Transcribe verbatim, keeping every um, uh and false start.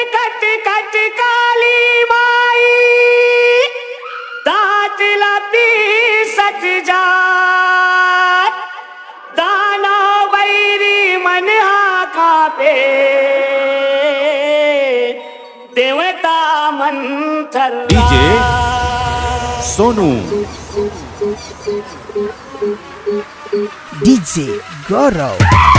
कट कट काली माई दांत लपी सच जा दाना बैरी मन आका पे देवता मंथर डीजे सोनू डीजे गौरव।